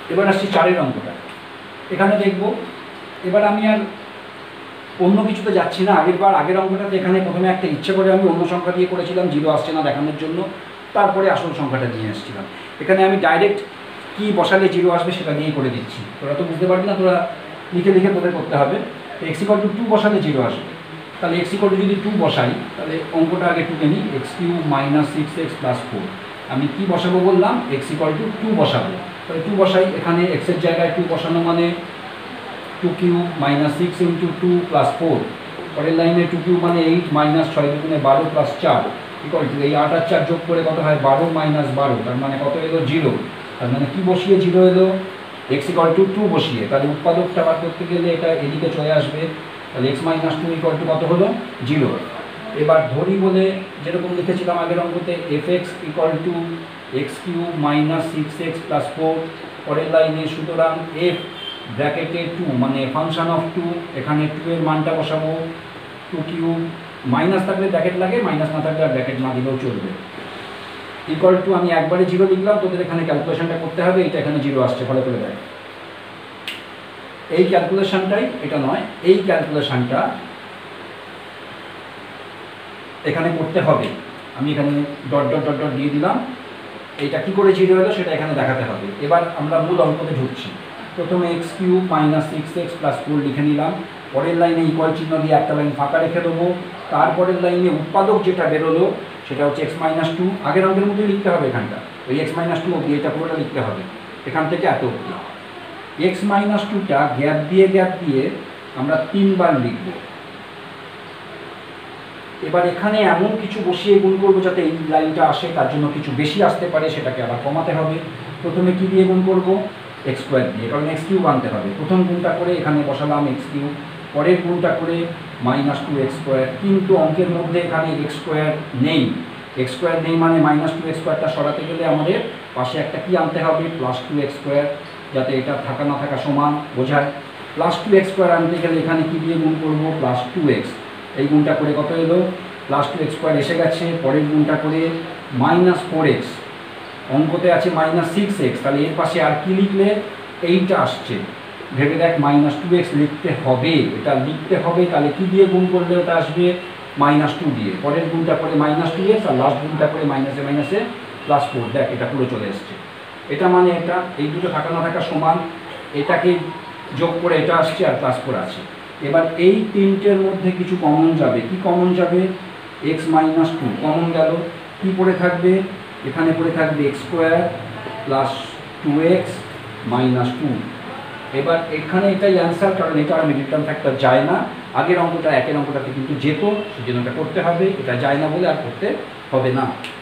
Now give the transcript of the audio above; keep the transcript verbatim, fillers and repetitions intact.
এবার আসছি চারের অঙ্কটা। এখানে দেখব, এবার আমি আর অন্য কিছুতে যাচ্ছি না। আগের বার আগের অঙ্কটাতে এখানে প্রথমে একটা ইচ্ছে করে আমি অন্য সংখ্যা দিয়ে করেছিলাম, জিরো আসছে না দেখানোর জন্য, তারপরে আসল সংখ্যাটা নিয়ে আসছিলাম। এখানে আমি ডাইরেক্ট কি বসালে জিরো আসবে সেটা নিয়েই করে দিচ্ছি। তোরা তো বুঝতে পারবি না, তোরা লিখে লিখে তোদের করতে হবে। এক্স ইকুয়াল টু টু বসালে জিরো আসবে। তাহলে এক্স ইকুয়াল টু যদি টু বসাই, তাহলে অঙ্কটা আগে টুকে নিই, X cube minus six x plus four. আমি কী বসাবো বললাম, এক্স ইকুয়াল টু টু বসাবো। তাহলে টু বসাই, এখানে এক্সের জায়গায় টু বসানো মানে two cube minus six into two plus four. পরের লাইনে টু কিউব মানে এইট মাইনাস ছয় দুগুণে বারো প্লাস চার ইকুয়াল টু এই আট আর চার যোগ করে কত হয় বারো মাইনাস বারো, তার মানে কত এলো জিরো। তার মানে কী বসিয়ে জিরো এলো, এক্স ইকুয়াল টু টু বসিয়ে। তাহলে উৎপাদকটা বার করতে গেলে এটা এদিকে চলে আসবে। তাহলে x minus two equal to কত হলো, জিরো। এবার ধরি বলে যেরকম লিখেছিলাম আগের অঙ্কতে, f x equal to x cube minus six x plus four. পরের লাইনে সুতরাং এফ ব্র্যাকেটে টু মানে ফাংশন অফ টু, এখানে টু এর মানটা বসাবো, টু কিউব মাইনাস থাকলে ব্র্যাকেট লাগে, মাইনাস না থাকলে আর ব্র্যাকেট না দিলেও চলবে। ইকুয়াল টু আমি একবারে জিরো লিখলাম, তোদের এখানে ক্যালকুলেশনটা করতে হবে। এটা এখানে জিরো আসছে, ফলে করে দেয় এই ক্যালকুলেশনটাই, এটা নয়, এই ক্যালকুলেশনটা এখানে করতে হবে। আমি এখানে ডট ডট ডট ডট দিয়ে দিলাম। এইটা কী করে জিরো হলো সেটা এখানে দেখাতে হবে। এবার আমরা মূল অঙ্কতে ঢুকছি। প্রথমে x cube minus six x plus four লিখে নিলাম। পরের লাইনে ইকুয়াল চিহ্ন দিয়ে একটা লাইন ফাঁকা রেখে দেবো। তারপরের লাইনে উৎপাদক যেটা বেরোলো সেটা হচ্ছে এক্স মাইনাস টু। আগের অঙ্কের মধ্যেই লিখতে হবে এখানটা, ওই এক্স মাইনাস টু অব্দি, এটা পুরোটা লিখতে হবে এখান থেকে এত অব্দি। এক্স মাইনাস টুটা গ্যাপ দিয়ে গ্যাপ দিয়ে আমরা তিনবার লিখব। এবার এখানে এমন কিছু বসিয়ে গুণ করবো যাতে এই লাইনটা আসে, তার জন্য কিছু বেশি আসতে পারে, সেটাকে আবার কমাতে হবে। প্রথমে কী দিয়ে গুণ করবো, এক্স স্কোয়ার দিয়ে, কারণ এক্স কিউব আনতে হবে। প্রথম গুণটা করে এখানে বসালাম এক্স কিউব, পরের গুণটা করে মাইনাস টু এক্স স্কোয়ার। কিন্তু অঙ্কের মধ্যে এখানে এক্স স্কোয়ার নেই, এক্স স্কোয়ার নেই মানে মাইনাস টু এক্স স্কোয়ারটা সরাতে গেলে আমাদের পাশে একটা কি আনতে হবে, প্লাস টু এক্স স্কোয়ার, যাতে এটা থাকা না থাকা সমান বোঝায়। প্লাস টু এক্স স্কোয়ার আনতে গেলে এখানে কী দিয়ে গুণ করবো, প্লাস টু এক্স। এই গুণটা করে কত এলো, প্লাস টু এক্স স্কোয়ার এসে গেছে। পরের গুণটা করে মাইনাস ফোর এক্স, অঙ্কতে আছে মাইনাস সিক্স এক্স, তাহলে এর পাশে আর কি লিখলে এইটা আসছে, ভেবে দেখ মাইনাস টু এক্স লিখতে হবে, এটা লিখতে হবে। তাহলে কী দিয়ে গুণ করলে ওটা আসবে, মাইনাস টু দিয়ে। পরের গুণটা করে মাইনাস টু এক্স, আর লাস্ট গুণটা করে মাইনাসে মাইনাসে প্লাস ফোর। দেখ এটা পুরো চলে এসছে। এটা মানে এটা, এই দুটো থাকা না থাকা সমান, এটাকে যোগ করে এটা আসছে আর প্লাস ফোর আছে। এবার এই তিনটের মধ্যে কিছু কমন যাবে। কি কমন যাবে, এক্স মাইনাস টু কমন গেল। কী পড়ে থাকবে, এখানে পড়ে থাকবে x square plus two x minus two. এবার এখানে এটাই অ্যান্সার, কারণ এটা আর মিডিল টার্ম ফ্যাক্টর যায় না। আগের অঙ্কটা একের অঙ্কটাতে কিন্তু যেত, সেজন্য এটা করতে হবে। এটা যায় না বলে আর করতে হবে না।